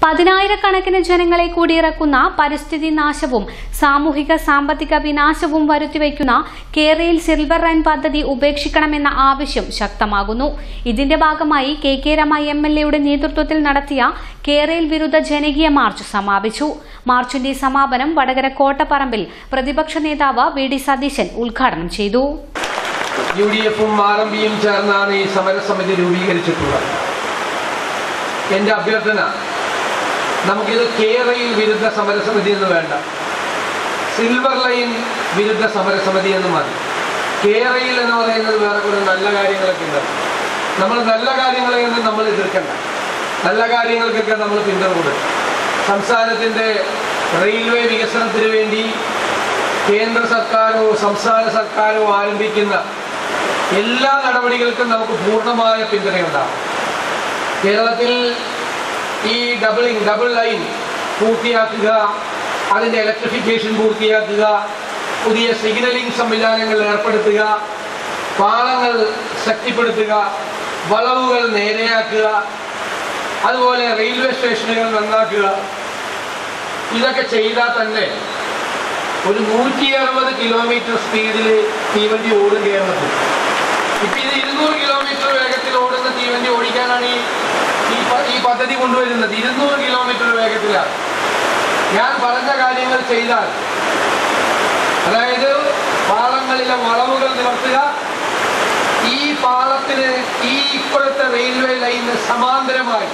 പതിനായിരക്കണക്കിന് ജനങ്ങളെ കുടിയിറക്കുന്ന പരിസ്ഥിതി നാശവും സാമൂഹിക സാമ്പത്തിക വിനാശവും വരുത്തിവെക്കുന്ന കേരയിൽ സിൽവർ ലൈൻ പദ്ധതി ഉപേക്ഷിക്കണമെന്ന ആവശ്യം ശക്തമാകുന്നു. ഇതിന്റെ ഭാഗമായി കെ രമ MLAയുടെ നേതൃത്വത്തിൽ നടത്തിയ കേരയിൽ വിരുദ്ധ ജനകീയ മാർച്ച് സമാപിച്ചു. മാർച്ചിന്റെ സമാപനം വടകര കോട്ടപ്പറമ്പിൽ പ്രതിപക്ഷ നേതാവ് VD സതീശൻ ഉദ്ഘാടനം ചെയ്തു. UDFും RMPയും ചേർന്നാണ് ഈ സമരസമിതി രൂപീകരിച്ചിട്ടുള്ളത്. എന്റെ അഭ്യർത്ഥന, നമുക്കിത് കേരയിൽ വിരുദ്ധ സമരസമിതി എന്ന് വേണ്ട, സിൽവർ ലൈൻ വിരുദ്ധ സമരസമിതി എന്ന് മതി. കേരയിൽ എന്ന് പറയുന്നത് വേറെ കുറെ നല്ല കാര്യങ്ങളൊക്കെ ഉണ്ട്. നമ്മൾ നല്ല കാര്യങ്ങളെയൊന്നും നമ്മൾ എതിർക്കണ്ട, നല്ല കാര്യങ്ങൾക്കൊക്കെ നമ്മൾ പിന്തുണ കൊടുക്കും. സംസ്ഥാനത്തിൻ്റെ റെയിൽവേ വികസനത്തിന് വേണ്ടി കേന്ദ്ര സർക്കാരോ സംസ്ഥാന സർക്കാരോ ആരംഭിക്കുന്ന എല്ലാ നടപടികൾക്കും നമുക്ക് പൂർണ്ണമായ പിന്തുണയുണ്ടാകും. കേരളത്തിൽ ഈ ഡബിൾ ലൈൻ പൂർത്തിയാക്കുക, അതിൻ്റെ ഇലക്ട്രിഫിക്കേഷൻ പൂർത്തിയാക്കുക, പുതിയ സിഗ്നലിംഗ് സംവിധാനങ്ങൾ ഏർപ്പെടുത്തുക, പാളങ്ങൾ ശക്തിപ്പെടുത്തുക, വളവുകൾ നേരെയാക്കുക, അതുപോലെ റെയിൽവേ സ്റ്റേഷനുകൾ നന്നാക്കുക. ഇതൊക്കെ ചെയ്താൽ തന്നെ ഒരു 160 കിലോമീറ്റർ സ്പീഡിൽ തീവണ്ടി ഓടും കേരളത്തിൽ. ഇപ്പം ഇത് 200 കിലോമീറ്റർ വേഗത്തിൽ ഓടുന്ന തീവണ്ടി ഓടിക്കാനാണ് ഈ പദ്ധതി കൊണ്ടുവരുന്നത്. 200 കിലോമീറ്റർ വേഗത്തിലാണ്. ഞാൻ പറഞ്ഞ കാര്യങ്ങൾ ചെയ്താൽ, അതായത് പാളങ്ങളിലെ വളവുകൾ നിവർത്തുക, ഈ പാളത്തിന് ഈ ഇപ്പോഴത്തെ റെയിൽവേ ലൈനിന് സമാന്തരമായി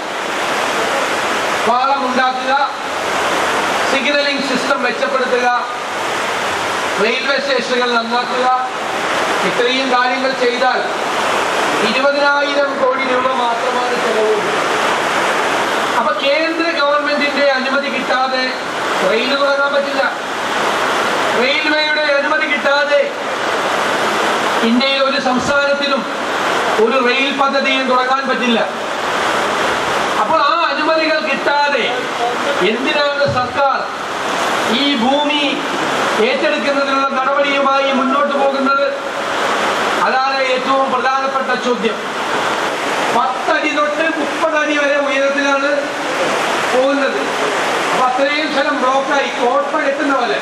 പാളം ഉണ്ടാക്കുക, സിഗ്നലിംഗ് സിസ്റ്റം മെച്ചപ്പെടുത്തുക, റെയിൽവേ സ്റ്റേഷനുകൾ നന്നാക്കുക, ഇത്രയും കാര്യങ്ങൾ ചെയ്താൽ 20,000 കോടി രൂപ മാത്രമാണ് ചെലവുള്ളത്. അപ്പൊ കേന്ദ്ര ഗവൺമെന്റിന്റെ അനുമതി കിട്ടാതെ റെയിൽ തുടങ്ങാൻ പറ്റില്ല. റെയിൽവേയുടെ അനുമതി കിട്ടാതെ ഇന്ത്യയിൽ ഒരു സംസ്ഥാനത്തിനും ഒരു റെയിൽ പദ്ധതിയും തുടങ്ങാൻ പറ്റില്ല. അപ്പോൾ ആ അനുമതികൾ കിട്ടാതെ എന്തിനാണ് സർക്കാർ ഈ ഭൂമി ഏറ്റെടുക്കുന്നതിനുള്ള നടപടിയുമായി മുന്നോട്ട് പോകുന്നത്? അതാണ് ഏറ്റവും പ്രധാനപ്പെട്ട ചോദ്യം. 10 അടി തൊട്ട് 30 അടി വരെ ഉയരത്തിലാണ് പോകുന്നത്. അപ്പൊ അത്രയും സ്ഥലം ബ്ലോക്കായി കോട്ട കെട്ടുന്ന പോലെ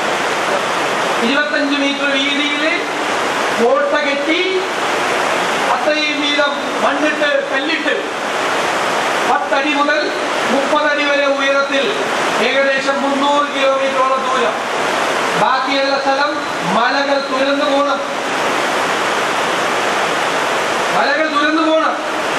25 മീറ്റർ വീതിയിൽ കോട്ട കെട്ടി അത്രയും വീതം മണ്ണിട്ട് കല്ലിട്ട് 10 അടി മുതൽ 30 അടി വരെ ഉയരത്തിൽ ഏകദേശം 300 കിലോമീറ്ററോളം ദൂരം. ബാക്കിയുള്ള സ്ഥലം മലകൾ തുരന്നു പോകണം, മലകൾ തുരന്നു പോകണം.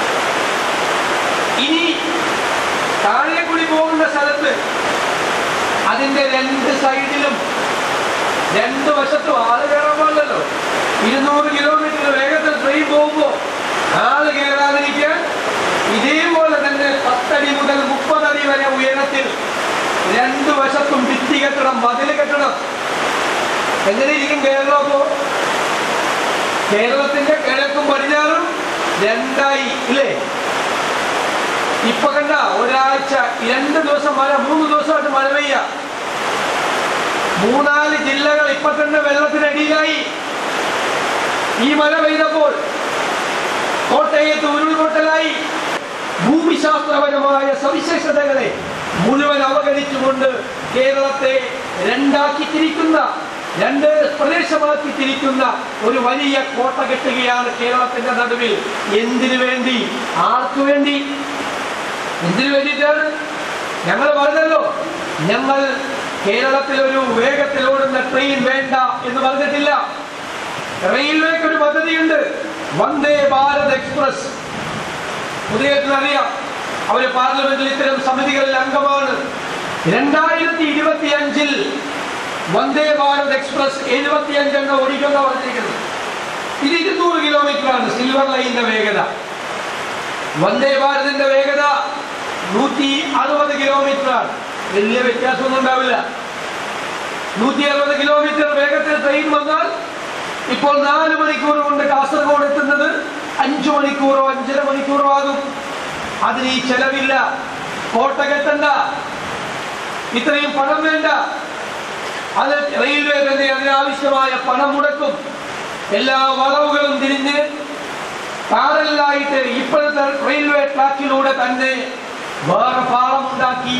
ഇനി താഴെക്കുടി പോകുന്ന സ്ഥലത്ത് അതിന്റെ 2 സൈഡിലും 2 വശത്തും ആള് കയറാൻ പാടില്ലല്ലോ. 200 കിലോമീറ്റർ വേഗത്തിൽ ട്രെയിൻ പോകുമ്പോൾ ആള് കയറാതിരിക്കാൻ ഇതേപോലെ തന്നെ 10 അടി മുതൽ 30 അടി വരെ ഉയരത്തിൽ 2 വശത്തും ഭിത്തി കെട്ടണം, മതിൽ കെട്ടണം. എങ്ങനെയിരിക്കും കേരളം? അപ്പോ കേരളത്തിന്റെ കിഴക്കും പടിഞ്ഞാറും 2ആയി ഇല്ലേ? ഇപ്പൊ കണ്ട ഒരാഴ്ച 2 ദിവസം മഴ, 3 ദിവസമായിട്ട് മഴ പെയ്യ. 3-4 ജില്ലകൾ ഇപ്പൊ തന്നെ വെള്ളത്തിനടിയിലായി. ഈ മഴ പെയ്തപ്പോൾ കോട്ടയത്ത് ഉരുൾപൊട്ടലായി. ഭൂമിശാസ്ത്രപരമായ സവിശേഷതകളെ മുഴുവൻ അവഗണിച്ചുകൊണ്ട് കേരളത്തെ 2ആക്കി തിരിക്കുന്ന, 2 പ്രദേശമാക്കി തിരിക്കുന്ന ഒരു വലിയ കോട്ട കെട്ടുകയാണ് കേരളത്തിന്റെ നടുവിൽ. എന്തിനു വേണ്ടി? ആർക്കു വേണ്ടി? എന്തിനു വേണ്ടിയിട്ടാണ്? ഞങ്ങൾ പറഞ്ഞല്ലോ, ഞങ്ങൾ കേരളത്തിൽ ഒരു വേഗത്തിൽ ഓടുന്ന ട്രെയിൻ വേണ്ട എന്ന് പറഞ്ഞിട്ടില്ല. റെയിൽവേക്ക് ഒരു പദ്ധതിയുണ്ട്, വന്ദേ ഭാരത് എക്സ്പ്രസ്. ഉദയത്തിനറിയാം, അവര് പാർലമെന്റിൽ ഇത്തരം സമിതികളിൽ അംഗമാണ്. 2025 വന്ദേ ഭാരത് എക്സ്പ്രസ് 75 എണ്ണം ഓടിക്കുന്ന പറഞ്ഞിരിക്കുന്നത്. ഇത് 200 കിലോമീറ്റർ ആണ് സിൽവർ ലൈനിന്റെ വേഗത. വന്ദേ ഭാരതിന്റെ വേഗത 160 കിലോമീറ്റർ ആണ്. വലിയ വ്യത്യാസമൊന്നും ഉണ്ടാവില്ല. 160 കിലോമീറ്റർ വേഗത്തിൽ ട്രെയിൻ വന്നാൽ ഇപ്പോൾ 4 മണിക്കൂർ കൊണ്ട് കാസർഗോഡ് എത്തുന്നത് 5 മണിക്കൂറോ 5.5 മണിക്കൂറോ ആകും. അതിന് ഈ ചെലവില്ല. കോട്ട കെട്ടണ്ട, ഇത്രയും പണം വേണ്ട. അത് റെയിൽവേ തന്നെ അതിനാവശ്യമായ പണം മുടക്കും. എല്ലാ വളവുകളും തിരിഞ്ഞ് പാരലായിട്ട് ഇപ്പോഴത്തെ റെയിൽവേ ട്രാക്കിലൂടെ തന്നെ വേറെ പാളമുണ്ടാക്കി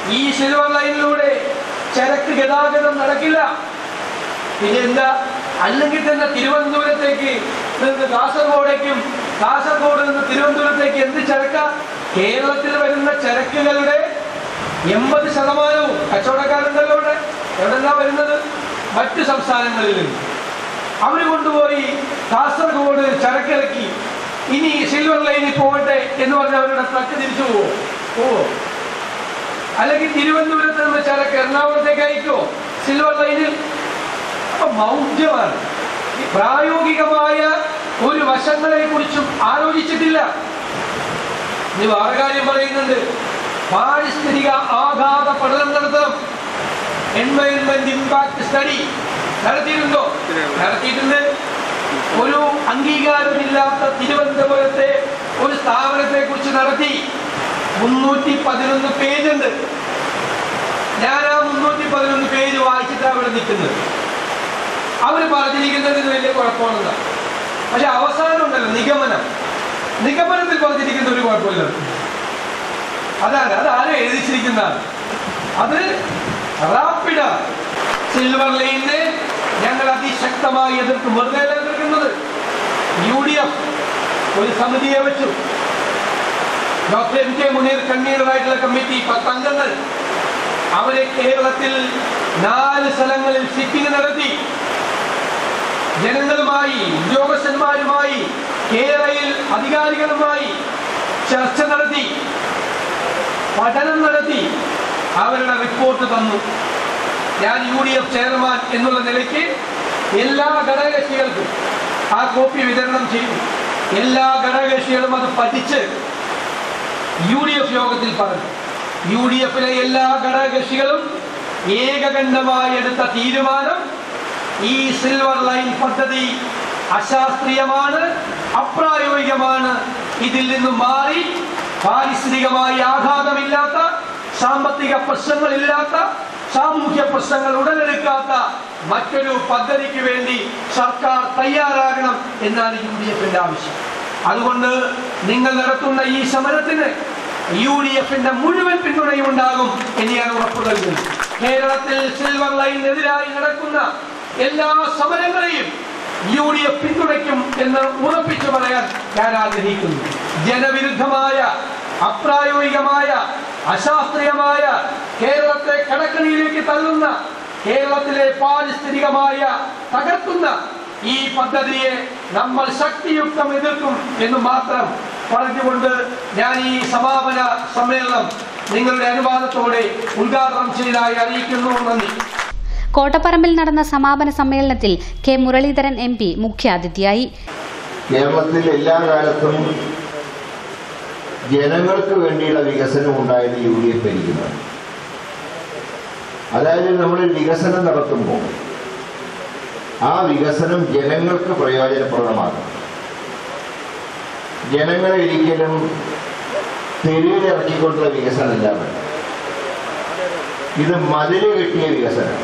ഈ സിൽവർ ലൈനിലൂടെ ചരക്ക് ഗതാഗതം നടക്കില്ല. പിന്നെ എന്താ? അല്ലെങ്കിൽ തന്നെ തിരുവനന്തപുരത്തേക്ക് നിന്ന് കാസർഗോഡേക്കും കാസർഗോഡ് നിന്ന് തിരുവനന്തപുരത്തേക്ക് എന്ത് ചരക്ക? കേരളത്തിൽ വരുന്ന ചരക്കുകളുടെ 80% കച്ചവടക്കാരുണ്ടല്ലോ ഇവിടെ. എവിടെന്നാ വരുന്നത്? മറ്റു സംസ്ഥാനങ്ങളിൽ നിന്ന്. അവർ കൊണ്ടുപോയി കാസർഗോഡ് ചരക്കിറക്കി ഇനി സിൽവർ ലൈനിൽ പോകട്ടെ എന്ന് പറഞ്ഞ് അവരുടെ ട്രക്ക് തിരിച്ചു പോവോ? അല്ലെങ്കിൽ തിരുവനന്തപുരത്ത് നിന്ന് ചരക്ക് എറണാകുളത്തേക്ക് അയക്കോ സിൽവർ ലൈനിൽ? അപ്പൊ മൗഢ്യമാണ്. പ്രായോഗികമായ ഒരു വശങ്ങളെ കുറിച്ചും ആലോചിച്ചിട്ടില്ല. ഇനി വേറെ കാര്യം പറയുന്നുണ്ട്, പാരിസ്ഥിതിക ആഘാത പഠനം നടത്തണം. എൻവയൺമെന്റ് ഇമ്പാക്ട് സ്റ്റഡി നടത്തിയിട്ടുണ്ടോ? നടത്തിയിട്ടുണ്ട്. ഒരു അംഗീകാരമില്ലാത്ത തിരുവനന്തപുരത്തെ ഒരു സ്ഥാപനത്തെ കുറിച്ച് നടത്തി. 311 പേജ് ഉണ്ട്. ഞാൻ ആ 311 പേജ് വായിച്ചിട്ടാണ് അവിടെ നിൽക്കുന്നത്. അവർ പറഞ്ഞിരിക്കുന്നതിന് വലിയ കുഴപ്പമാണെന്ന്. പക്ഷെ അവസാനം ഉണ്ടല്ലോ നിഗമനത്തിൽ പറഞ്ഞിരിക്കുന്ന ഒരു കുഴപ്പമില്ല. അത് ആരും എഴുതിച്ചിരിക്കുന്നതാണ്. അത് റാപ്പിഡ സിൽവർ ലൈനിനെ ഞങ്ങൾ അതിശക്തമായി എതിർക്കും. വെറുതെ എതിർക്കുന്നത്. UDF ഒരു സമിതിയെ വെച്ചു. ഡോക്ടർ MK മുനീർ കൺവീനറായിട്ടുള്ള കമ്മിറ്റി 10 അംഗങ്ങൾ. അവരെ കേരളത്തിൽ 4 സ്ഥലങ്ങളിൽ സിറ്റിംഗ് നടത്തി. ജനങ്ങളുമായി, ഉദ്യോഗസ്ഥന്മാരുമായി, കേരളയിൽ അധികാരികളുമായി ചർച്ച നടത്തി, പഠനം നടത്തി, അവരുടെ റിപ്പോർട്ട് തന്നു. ഞാൻ UDF ചെയർമാൻ എന്നുള്ള നിലയ്ക്ക് എല്ലാ ഘടകകക്ഷികൾക്കും ആ കോപ്പി വിതരണം ചെയ്തു. എല്ലാ ഘടകകക്ഷികളും അത് പഠിച്ച് UDF യോഗത്തിൽ പറഞ്ഞു. UDFിലെ എല്ലാ ഘടകകക്ഷികളും ഏകകണ്ഠമായി എടുത്ത തീരുമാനം ഈ സിൽവർ ലൈൻ പദ്ധതി അശാസ്ത്രീയമാണ്, അപ്രായോഗികമാണ്. ഇതിൽ നിന്നും മാറി പാരിസ്ഥിതികമായി ആഘാതമില്ലാത്ത, സാമ്പത്തിക പ്രശ്നങ്ങളില്ലാത്ത, സാമൂഹ്യ പ്രശ്നങ്ങൾ ഉടലെടുക്കാത്ത മറ്റൊരു പദ്ധതിക്ക് വേണ്ടി സർക്കാർ തയ്യാറാകണം എന്നാണ് UDFിന്റെ ആവശ്യം. അതുകൊണ്ട് നിങ്ങൾ നടത്തുന്ന ഈ സമരത്തിന് UDFിന്റെ മുഴുവൻ പിന്തുണയും ഉണ്ടാകും എന്ന് ഞാൻ ഉറപ്പു നൽകുന്നു. കേരളത്തിൽ സിൽവർ ലൈനിനെതിരായി നടക്കുന്ന എല്ലാ സമരങ്ങളെയും UDF പിന്തുണയ്ക്കും എന്ന് ഉറപ്പിച്ചു പറയാൻ ഞാൻ ആഗ്രഹിക്കുന്നു. ജനവിരുദ്ധമായ, അപ്രായോഗികമായ, അശാസ്ത്രീയമായ, കേരളത്തെ കടക്കണിയിലേക്ക് തള്ളുന്ന, കേരളത്തിലെ പാരിസ്ഥിതികമായ തകർക്കുന്ന ഈ പദ്ധതിയെ നമ്മൾ ശക്തിയുക്തം എതിർക്കും എന്ന് മാത്രം പറഞ്ഞുകൊണ്ട് ഞാൻ ഈ സമാപന സമ്മേളനം നിങ്ങളുടെ അനുവാദത്തോടെ ഉദ്ഘാടനം ചെയ്തതായി അറിയിക്കുന്നു. നന്ദി. കോട്ടപ്പറമ്പിൽ നടന്ന സമാപന സമ്മേളനത്തിൽ കെ മുരളീധരൻ MP മുഖ്യാതിഥിയായി. കേരളത്തിൽ എല്ലാ കാലത്തും ജനങ്ങൾക്ക് വേണ്ടിയുള്ള വികസനം ഉണ്ടായത് UDF ഭരിക്കുന്നത്. അതായത് നമ്മൾ വികസനം നടത്തുമ്പോൾ ആ വികസനം ജനങ്ങൾക്ക് പ്രയോജനപ്രദമാകും. ജനങ്ങളെ ഒരിക്കലും തെരുവിലിറക്കിക്കൊണ്ടുള്ള വികസനമല്ല വേണ്ടത്. ഇത് മതില് കെട്ടിയ വികസനം.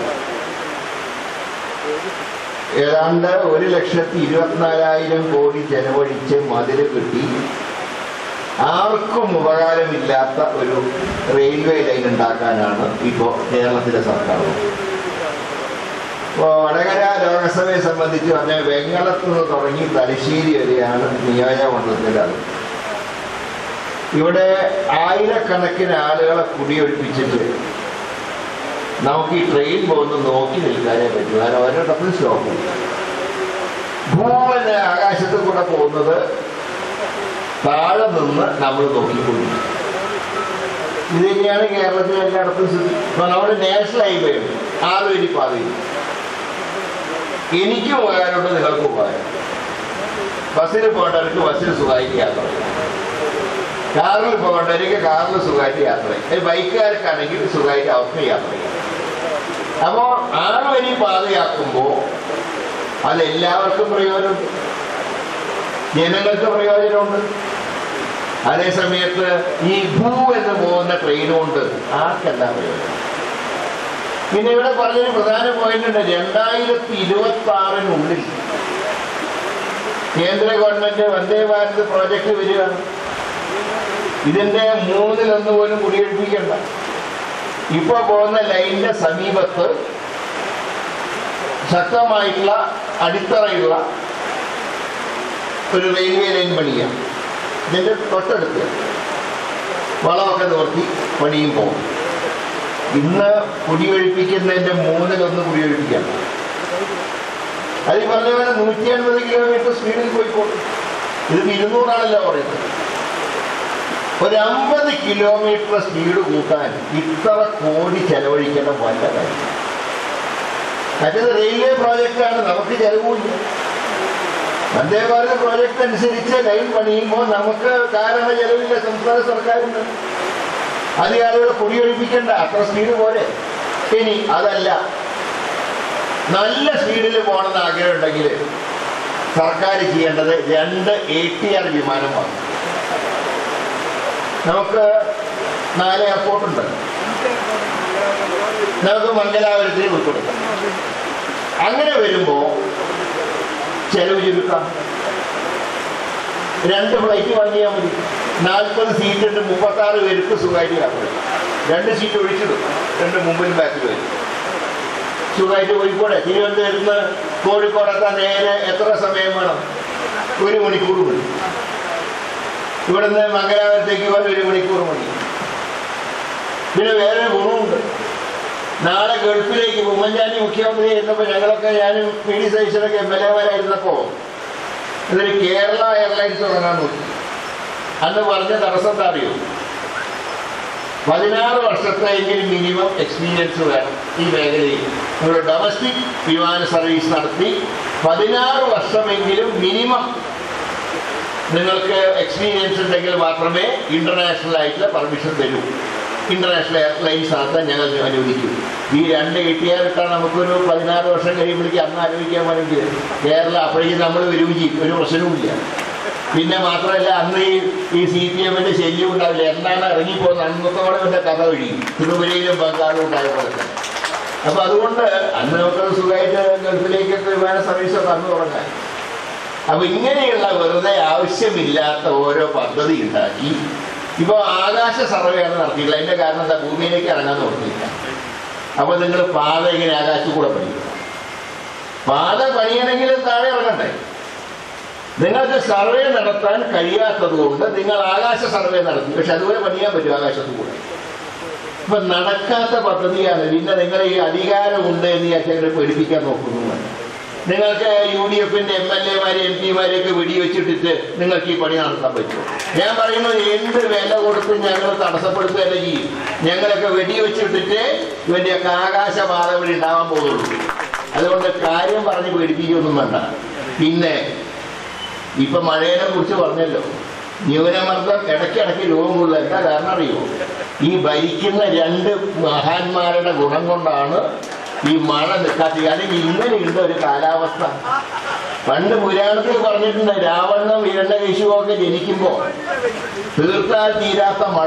ഏതാണ്ട് 1,24,000 കോടി ചെലവഴിച്ച് മതില് കെട്ടി ആർക്കും ഉപകാരമില്ലാത്ത ഒരു റെയിൽവേ ലൈൻ ഉണ്ടാക്കാനാണ് ഇപ്പോൾ കേരളത്തിലെ സർക്കാർ. ഇപ്പോൾ വടകര ലോകസഭയെ സംബന്ധിച്ച് പറഞ്ഞാൽ വെങ്ങളത്തു നിന്ന് തുടങ്ങി തലശ്ശേരി വരെയാണ് നിയോജകമണ്ഡലത്തിലാണ്. ഇവിടെ ആയിരക്കണക്കിന് ആളുകളെ കുടിയൊഴിപ്പിച്ചിട്ട് നമുക്ക് ഈ ട്രെയിൻ പോകുന്ന നോക്കി നിൽക്കാനേ പറ്റൂ. കാരണം ഒരിടത്തും സ്റ്റോപ്പ്. ഭൂമിന്റെ ആകാശത്ത് കൂടെ പോകുന്നത് താഴെ നിന്ന് നമ്മൾ നോക്കിക്കൊണ്ടിരിക്കും. ഇത് തന്നെയാണ് കേരളത്തിലെ എല്ലായിടത്തും സ്ഥിതി. ഇപ്പൊ നമ്മുടെ നാഷണൽ ഹൈവേ ഉണ്ട്, 6 വരി പാതയിൽ. എനിക്കും ഉപകാരമുണ്ട്, നിങ്ങൾക്കും ഉപകാരം. ബസ്സിൽ പോകേണ്ടവർക്ക് ബസ്സിൽ സുഖമായിട്ട് യാത്ര ചെയ്യാം, കാറിൽ പോകേണ്ടവർക്ക് കാറിൽ സുഖമായിട്ട് യാത്ര ചെയ്യാം, ബൈക്കുകാർക്കാണെങ്കിൽ സുഖമായിട്ട് അവർക്ക് യാത്ര ചെയ്യാം. അപ്പോൾ 6 വരി പാതയാക്കുമ്പോൾ അതെല്ലാവർക്കും പ്രയോജനമുണ്ട്, ജനങ്ങൾക്ക് പ്രയോജനമുണ്ട്. അതേ സമയത്ത് ഈ ഭൂ എന്ന് പോകുന്ന ട്രെയിൻ കൊണ്ട് ആർക്കെന്താ പ്രയോജനം? പിന്നെ ഇവിടെ പറഞ്ഞൊരു പ്രധാന പോയിന്റ് ഉണ്ട്. 2026 കേന്ദ്ര ഗവൺമെന്റ് വന്ദേ ഭാരത് പ്രോജക്റ്റ് വരികയാണ്. ഇതിന്റെ 1/3 പോലും കുടിയൊഴിപ്പിക്കണ്ട. ഇപ്പോൾ പോകുന്ന ലൈനിന്റെ സമീപത്ത് ശക്തമായിട്ടുള്ള അടിത്തറയുള്ള ഒരു റെയിൽവേ ലൈൻ പണിയാം. ഇതിൻ്റെ തൊട്ടടുത്ത് വളമൊക്കെ നിവർത്തി പണിയും പോകും. ഇന്ന് കുടിയൊഴിപ്പിക്കുന്നതിൻ്റെ 1/3 കുടിയൊഴിപ്പിക്കാം. അത് ഈ പറഞ്ഞ പോലെ 180 കിലോമീറ്റർ സ്പീഡിൽ പോയി പോകും. ഇത് 200 പറയുന്നത്. ഒരു 50 കിലോമീറ്റർ സ്പീഡ് കൂട്ടാൻ ഇത്ര കോടി ചെലവഴിക്കേണ്ട വല്ല കാര്യം. മറ്റേത് റെയിൽവേ പ്രോജക്റ്റാണ്, നമുക്ക് ചെലവില്ല. വന്ദേ ഭാരത് പ്രോജക്റ്റ് അനുസരിച്ച് ലൈൻ പണിയുമ്പോൾ നമുക്ക് കാരണ ചെലവില്ല, സംസ്ഥാന സർക്കാരിന്. അധികം ആളുകൾ കുടിയൊഴിപ്പിക്കേണ്ട, അത്ര സ്പീഡ് പോലെ. ഇനി അതല്ല, നല്ല സ്പീഡിൽ പോകണമെന്ന് ആഗ്രഹം ഉണ്ടെങ്കിൽ സർക്കാർ ചെയ്യേണ്ടത് 2 ATR വിമാനം വാങ്ങും. നമുക്ക് 4 എയർപോർട്ടുണ്ട്. നമുക്ക് മംഗലാപുരത്തിന് ഉൾപ്പെടുത്താം. അങ്ങനെ വരുമ്പോൾ ചെലവ് ചുരുക്കാം. 2 ഫ്ലൈറ്റ് വാങ്ങിയാൽ മതി. 40 സീറ്റുണ്ട്, 36 പേർക്ക് സുഖമായിട്ട് യാത്ര ചെയ്യും. 2 സീറ്റ് ഒഴിച്ചിടും, 2 മുമ്പിലും ബാക്കിൽ വരും. സുഖമായിട്ട് കോഴിക്കോട്, തിരുവനന്തപുരത്ത് നിന്ന് കോഴിക്കോടെത്താൻ നേരെ എത്ര സമയം വേണം? 1 മണിക്കൂർ മതി. ഇവിടുന്ന് മംഗലാപുരത്തേക്ക് പോകാൻ 1 മണിക്കൂർ മതി. പിന്നെ വേറെ ഗുണമുണ്ട്. നാളെ ഗൾഫിലേക്ക് ഉമ്മൻചാണ്ടി മുഖ്യമന്ത്രി ആയിരുന്നപ്പോൾ ഞങ്ങളൊക്കെ, ഞാനും പി ഡി സതീശനൊക്കെ MLA-മാരായിരുന്നപ്പോൾ ഇതൊരു കേരള എയർലൈൻസ് തുടങ്ങാൻ നോക്കി. അന്ന് പറഞ്ഞ തടസ്സം എന്താ അറിയോ? 16 വർഷത്തെയെങ്കിലും മിനിമം എക്സ്പീരിയൻസ് വേണം ഈ മേഖലയിൽ. ഒരു ഡൊമസ്റ്റിക് വിമാന സർവീസ് നടത്തി 16 വർഷമെങ്കിലും മിനിമം നിങ്ങൾക്ക് എക്സ്പീരിയൻസ് ഉണ്ടെങ്കിൽ മാത്രമേ ഇന്റർനാഷണൽ ആയിട്ടുള്ള പെർമിഷൻ തരൂ. ഇന്റർനാഷണൽ എയർലൈൻസ് നടത്താൻ ഞങ്ങൾ അനുവദിക്കും. ഈ 2 ATR ഇട്ടാൽ നമുക്കൊരു 16 വർഷം കഴിയുമ്പോഴേക്കും അന്ന് ആലോചിക്കാൻ വേണമെങ്കിൽ കേരളം അപ്പോഴേക്കും നമ്മൾ വരികയും ചെയ്യും, ഒരു പ്രശ്നവുമില്ല. പിന്നെ മാത്രമല്ല, അന്ന് ഈ CPM-ന്റെ ശല്യം ഉണ്ടാവില്ല. എന്താണ് ഇറങ്ങിപ്പോകുന്നത് അന്നത്തോടെ എൻ്റെ കഥ കഴിയും. ത്രിപുരയിലും ബംഗാളും ഉണ്ടായ പോലെ തന്നെ. അപ്പൊ അതുകൊണ്ട് അന്ന് നമുക്കത് സുഖമായിട്ട് ഗൾഫിലേക്കൊക്കെ വിമാന സർവീസൊക്കെ അന്ന് തുടങ്ങാൻ. അപ്പൊ ഇങ്ങനെയുള്ള വെറുതെ ആവശ്യമില്ലാത്ത ഓരോ പദ്ധതി ഉണ്ടാക്കി ഇപ്പോൾ ആകാശ സർവേയാണ് നടത്തിയില്ല. അതിന്റെ കാരണം എന്താ? ഭൂമിയിലേക്ക് ഇറങ്ങാൻ നോക്കിയില്ല. അപ്പൊ നിങ്ങൾ പാത ഇങ്ങനെ ആകാശത്ത് കൂടെ പണിയും. പാത പണിയണമെങ്കിൽ താഴെ ഇറങ്ങണ്ടേ? നിങ്ങൾക്ക് സർവേ നടത്താൻ കഴിയാത്തത് കൊണ്ട് നിങ്ങൾ ആകാശ സർവേ നടത്തി. പക്ഷെ അതുപോലെ പണിയാൻ പറ്റും ആകാശത്ത് കൂടെ. ഇപ്പൊ നടക്കാത്ത പദ്ധതിയാണ്. പിന്നെ നിങ്ങൾ ഈ അധികാരമുണ്ട് എന്ന് വിചാരിച്ചവരെ പേടിപ്പിക്കാൻ നോക്കുന്നു. നിങ്ങൾക്ക് UDF-ന്റെ MLA-മാരെ MP-മാരെയൊക്കെ വെടിവെച്ചിട്ടിട്ട് നിങ്ങൾക്ക് ഈ പണി നടത്താൻ പറ്റും? ഞാൻ പറയുന്നത് എന്ത് വില കൊടുത്തും ഞങ്ങൾ തടസ്സപ്പെടുത്തുകയല്ല ചെയ്യും. ഞങ്ങളൊക്കെ വെടിവെച്ചിട്ടിട്ട് ഇവന്റെയൊക്കെ ആകാശപാത വഴി ഉണ്ടാവാൻ പോകുള്ളൂ. അതുകൊണ്ട് കാര്യം പറഞ്ഞ് പേടിപ്പിക്കൊന്നും വേണ്ട. പിന്നെ ഇപ്പൊ മഴയെ കുറിച്ച് പറഞ്ഞല്ലോ, ന്യൂനമർദ്ദം ഇടയ്ക്കിടയ്ക്ക് രൂപം കൊള്ളുക. എന്താ കാരണം അറിയോ? ഈ ഭരിക്കുന്ന 2 മഹാന്മാരുടെ ഗുണം കൊണ്ടാണ് ഈ മഴ നിൽക്കാത്തത്. അല്ലെങ്കിൽ ഇങ്ങനെയുണ്ട് ഒരു കാലാവസ്ഥ. പണ്ട് പുരാണത്തിൽ പറഞ്ഞിട്ടുണ്ട്, രാവണനും ഹിരണ്യകശിപുവും ഒക്കെ ജനിക്കുമ്പോൾ തീർത്താൽ തീരാത്ത മഴ,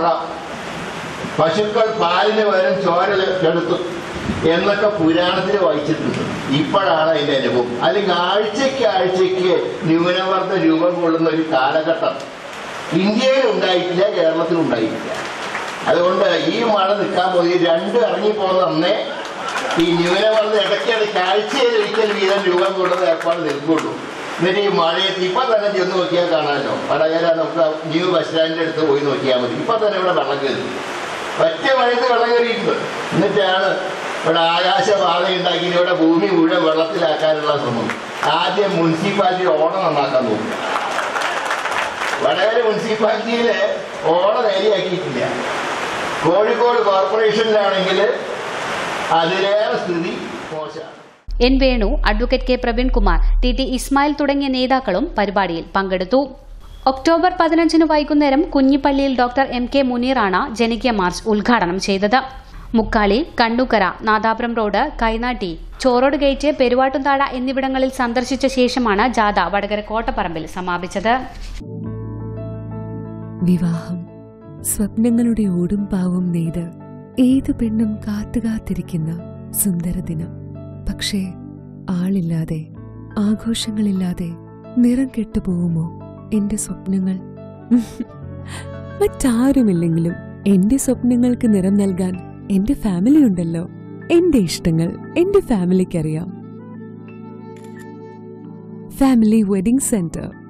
പശുക്കൾ പാലിന് പകരം ചോര എടുത്തു എന്നൊക്കെ പുരാണത്തിൽ വായിച്ചിട്ടുണ്ട്. ഇപ്പോഴാണ് അതിൻ്റെ അനുഭവം. അല്ലെങ്കിൽ ആഴ്ചയ്ക്ക് ന്യൂനമർദ്ദ രൂപം കൊള്ളുന്ന ഒരു കാലഘട്ടം ഇന്ത്യയിൽ ഉണ്ടായിട്ടില്ല, കേരളത്തിൽ ഉണ്ടായിട്ടില്ല. അതുകൊണ്ട് ഈ മഴ നിൽക്കാൻ പോയി 2 ഇറങ്ങിപ്പോകുന്ന അന്നേ ഈ ന്യൂനമർദ്ദം ഇടയ്ക്കിടയ്ക്ക് ആഴ്ചയിലൊരിക്കൽ വീതം രൂപം കൊള്ളുന്ന ഏർപ്പാട് നിൽക്കുള്ളൂ. എന്നിട്ട് ഈ മഴയത്ത് ഇപ്പൊ തന്നെ ചെന്ന് നോക്കിയാൽ കാണാമല്ലോ. വടകര നമുക്ക് ന്യൂ ബസ് സ്റ്റാൻഡിന്റെ അടുത്ത് പോയി നോക്കിയാൽ മതി. ഇപ്പൊ തന്നെ ഇവിടെ വെള്ളം കയറി, ഒറ്റ മഴയത്ത് വെള്ളം കയറിയിട്ടുണ്ട്. എന്നിട്ടാണ് ഇവിടെ ആകാശപാത ഉണ്ടാക്കി ഇവിടെ ഭൂമി മുഴുവൻ വെള്ളത്തിലാക്കാനുള്ള ശ്രമം. ആദ്യം മുനിസിപ്പാലിറ്റി ഓണം നന്നാക്കാൻ നോക്കും. വടകര മുനിസിപ്പാലിറ്റിയില് ഓണം നേരെയാക്കിയിട്ടില്ല. കോഴിക്കോട് കോർപ്പറേഷനിലാണെങ്കിൽ അതിലേറെ സ്ഥിതി മോശമാണ്. N Venu, advocate K Praveenkumar, T Ismail തുടങ്ങിയ നേതാക്കളും പരിപാടിയിൽ പങ്കെടുത്തു. ഒക്ടോബർ 15 വൈകുന്നേരം കുഞ്ഞിപ്പള്ളിയിൽ ഡോക്ടർ MK മുനീറാണ് ജനകീയ മാർച്ച് ഉദ്ഘാടനം ചെയ്തത്. മുക്കാലി, കണ്ണുക്കര, നാദാപുരം റോഡ്, കൈനാട്ടി, ചോറോട് ഗേറ്റ്, പെരുവാട്ടുംതാഴ എന്നിവിടങ്ങളിൽ സന്ദർശിച്ച ശേഷമാണ് ജാഥ വടകര കോട്ടപ്പറമ്പിൽ സമാപിച്ചത്. വിവാഹം സ്വപ്നങ്ങളുടെ ഓടും പാവും നെയ്ത് ഏത് പെണ്ണും കാത്തുകാത്തിരിക്കുന്ന സുന്ദര ദിനം. പക്ഷേ ആളില്ലാതെ, ആഘോഷങ്ങളില്ലാതെ നിറം കെട്ടുപോകുമോ എന്റെ സ്വപ്നങ്ങൾ? മറ്റാരുമില്ലെങ്കിലും എന്റെ സ്വപ്നങ്ങൾക്ക് നിറം നൽകാൻ എന്റെ ഫാമിലി ഉണ്ടല്ലോ. എന്റെ ഇഷ്ടങ്ങൾ എന്റെ ഫാമിലിക്കറിയാം. Family wedding centre.